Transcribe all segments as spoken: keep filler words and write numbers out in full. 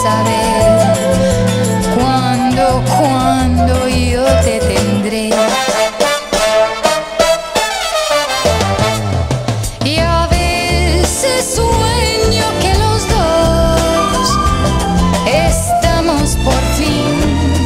saber cuándo, cuándo yo te tendré. Y a veces sueño que los dos estamos por fin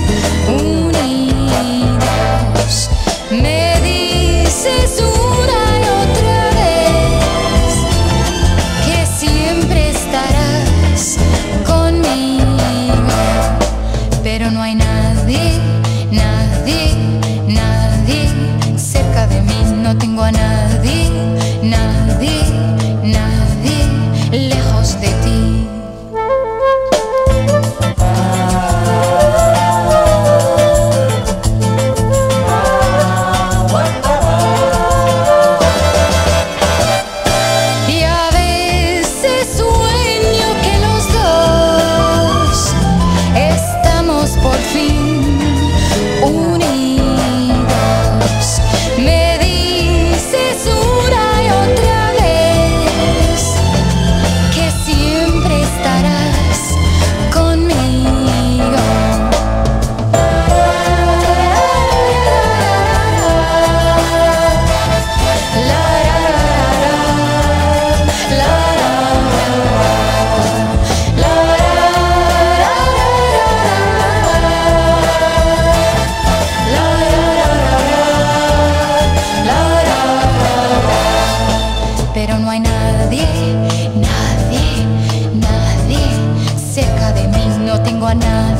unidos. Me dices una y otra vez que siempre estarás conmigo, pero no hay nadie, nadie, nadie cerca de mí. No tengo a nadie, nadie, nadie lejos de ti. Y a veces sueño que los dos estamos por fin unidos. Me dices una y otra vez que siempre estarás conmigo. Pero no hay nadie, nadie, nadie cerca de mí. No tengo a nadie.